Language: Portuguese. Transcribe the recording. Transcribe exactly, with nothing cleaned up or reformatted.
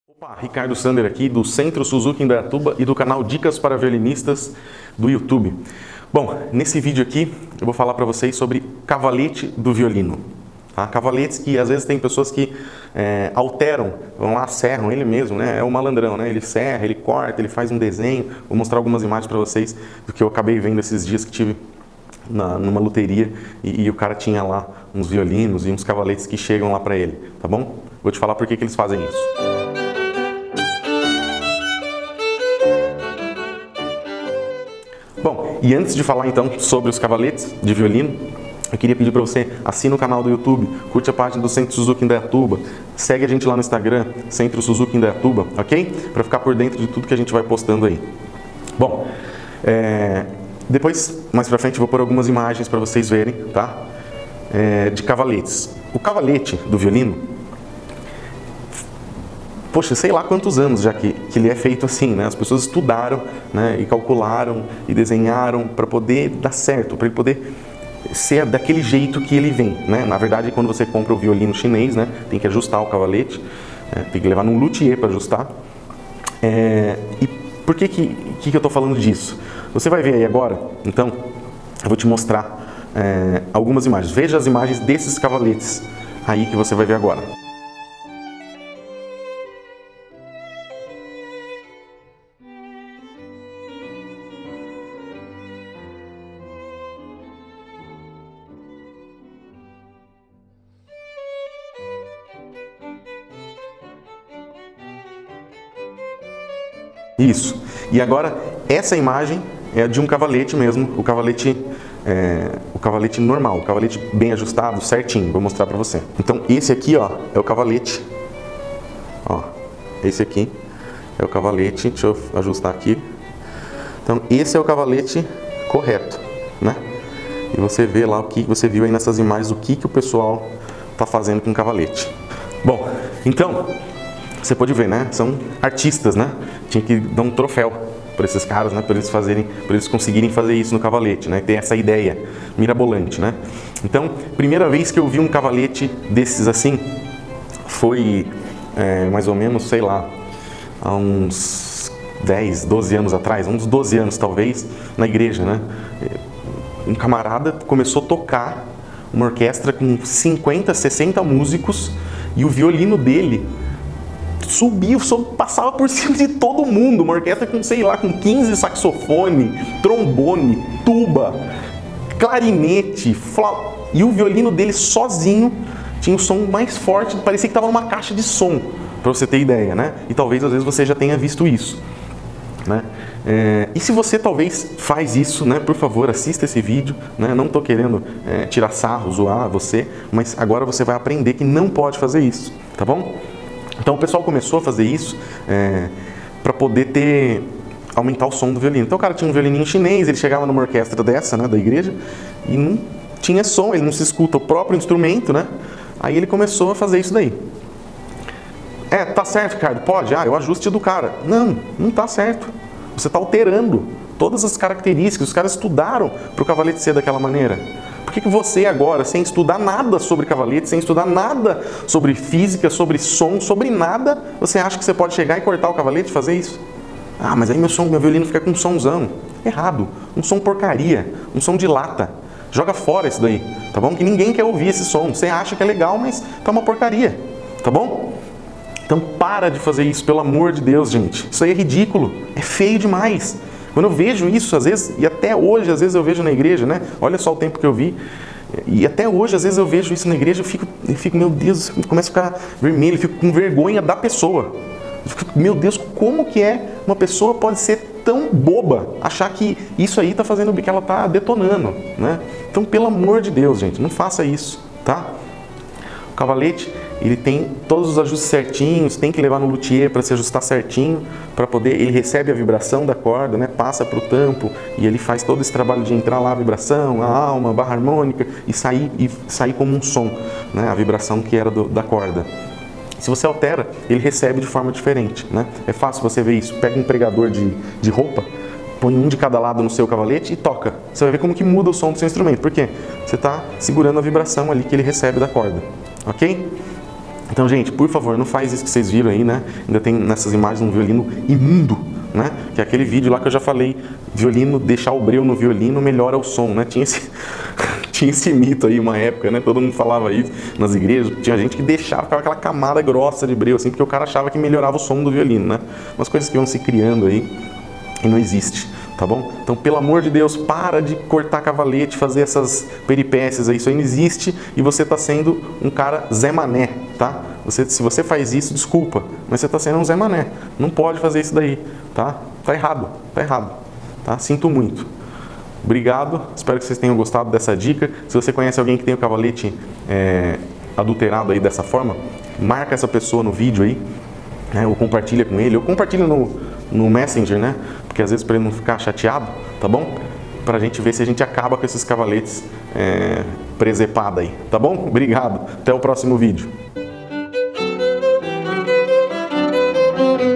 Opa, Ricardo Sander aqui do Centro Suzuki Indaiatuba e do canal Dicas para Violinistas do YouTube. Bom, nesse vídeo aqui eu vou falar para vocês sobre cavalete do violino. Tá? Cavaletes que às vezes tem pessoas que é, alteram, vão lá, serram ele mesmo, né? É o malandrão, né? Ele serra, ele corta, ele faz um desenho. Vou mostrar algumas imagens para vocês do que eu acabei vendo esses dias que tive na, numa luteria e, e o cara tinha lá uns violinos e uns cavaletes que chegam lá para ele, tá bom? Vou te falar por que que eles fazem isso. Bom, e antes de falar então sobre os cavaletes de violino, eu queria pedir para você, assina o canal do YouTube, curte a página do Centro Suzuki Indaiatuba, segue a gente lá no Instagram, Centro Suzuki Indaiatuba, ok? Para ficar por dentro de tudo que a gente vai postando aí. Bom, é, depois, mais pra frente, eu vou pôr algumas imagens para vocês verem, tá? É, de cavaletes. O cavalete do violino, poxa, sei lá quantos anos já que, que ele é feito assim, né? As pessoas estudaram, né, e calcularam e desenharam para poder dar certo, para ele poder ser daquele jeito que ele vem, né? Na verdade, quando você compra o violino chinês, né, tem que ajustar o cavalete, né, tem que levar num luthier para ajustar. É, e por que, que, que, que eu estou falando disso? Você vai ver aí agora, então, eu vou te mostrar é, algumas imagens. Veja as imagens desses cavaletes aí que você vai ver agora. Isso. E agora, essa imagem é de um cavalete mesmo, o cavalete, é, o cavalete normal, o cavalete bem ajustado, certinho. Vou mostrar pra você. Então, esse aqui, ó, é o cavalete. Ó, esse aqui é o cavalete. Deixa eu ajustar aqui. Então, esse é o cavalete correto, né? E você vê lá o que você viu aí nessas imagens, o que que o pessoal tá fazendo com o cavalete. Bom, então, você pode ver, né? São artistas, né? Tinha que dar um troféu para esses caras, né? Para eles fazerem, para eles conseguirem fazer isso no cavalete, né? Ter essa ideia mirabolante, né? Então, primeira vez que eu vi um cavalete desses assim foi é, mais ou menos, sei lá, há uns dez, doze anos atrás, uns doze anos talvez, na igreja, né? Um camarada começou a tocar uma orquestra com cinquenta, sessenta músicos e o violino dele subiu, passava por cima de todo mundo, uma orquestra com, sei lá, com quinze saxofone, trombone, tuba, clarinete, flauta, e o violino dele sozinho tinha o som mais forte, parecia que estava numa caixa de som, para você ter ideia, né? E talvez às vezes você já tenha visto isso, né? É, e se você talvez faz isso, né, por favor, assista esse vídeo, né? Não estou querendo é, tirar sarro, zoar você, mas agora você vai aprender que não pode fazer isso, tá bom? Então o pessoal começou a fazer isso é, para poder ter, aumentar o som do violino. Então o cara tinha um violininho chinês, ele chegava numa orquestra dessa, né, da igreja, e não tinha som, ele não se escuta o próprio instrumento, né? Aí ele começou a fazer isso daí. É, tá certo, Ricardo, pode? Ah, eu ajuste do cara. Não, não tá certo. Você está alterando todas as características, os caras estudaram para o cavalete ser daquela maneira. Por que que você agora, sem estudar nada sobre cavalete, sem estudar nada sobre física, sobre som, sobre nada, você acha que você pode chegar e cortar o cavalete e fazer isso? Ah, mas aí meu som, meu violino fica com um somzão. Errado. Um som porcaria. Um som de lata. Joga fora isso daí, tá bom? Que ninguém quer ouvir esse som. Você acha que é legal, mas tá uma porcaria, tá bom? Então para de fazer isso, pelo amor de Deus, gente. Isso aí é ridículo. É feio demais. Quando eu vejo isso, às vezes, e até hoje, às vezes eu vejo na igreja, né? Olha só o tempo que eu vi. E até hoje, às vezes eu vejo isso na igreja, eu fico, eu fico meu Deus, começo a ficar vermelho, eu fico com vergonha da pessoa. Eu fico, meu Deus, como que é uma pessoa pode ser tão boba, achar que isso aí tá fazendo o que ela tá detonando, né? Então, pelo amor de Deus, gente, não faça isso, tá? O cavalete, ele tem todos os ajustes certinhos, tem que levar no luthier para se ajustar certinho, para poder, ele recebe a vibração da corda, né, passa para o tampo e ele faz todo esse trabalho de entrar lá a vibração, a alma, a barra harmônica e sair, e sair como um som, né, a vibração que era do, da corda. Se você altera, ele recebe de forma diferente, né? É fácil você ver isso. Pega um pregador de, de roupa, põe um de cada lado no seu cavalete e toca. Você vai ver como que muda o som do seu instrumento. Por quê? Você está segurando a vibração ali que ele recebe da corda. Ok? Então, gente, por favor, não faz isso que vocês viram aí, né? Ainda tem nessas imagens um violino imundo, né? Que é aquele vídeo lá que eu já falei, violino, deixar o breu no violino melhora o som, né? Tinha esse, tinha esse mito aí uma época, né? Todo mundo falava isso nas igrejas, tinha gente que deixava, ficava aquela camada grossa de breu, assim, porque o cara achava que melhorava o som do violino, né? Umas coisas que vão se criando aí e não existe. Tá bom? Então, pelo amor de Deus, para de cortar cavalete, fazer essas peripécias aí, isso aí não existe e você está sendo um cara Zé Mané, tá? Você, se você faz isso, desculpa, mas você está sendo um Zé Mané, não pode fazer isso daí, tá? Tá errado, tá errado, tá? Sinto muito. Obrigado, espero que vocês tenham gostado dessa dica. Se você conhece alguém que tem o cavalete é, adulterado aí dessa forma, marca essa pessoa no vídeo aí, né? Ou compartilha com ele, ou compartilha no, no Messenger, né? Porque às vezes para ele não ficar chateado, tá bom? Pra gente ver se a gente acaba com esses cavaletes é, presepada aí, tá bom? Obrigado, até o próximo vídeo.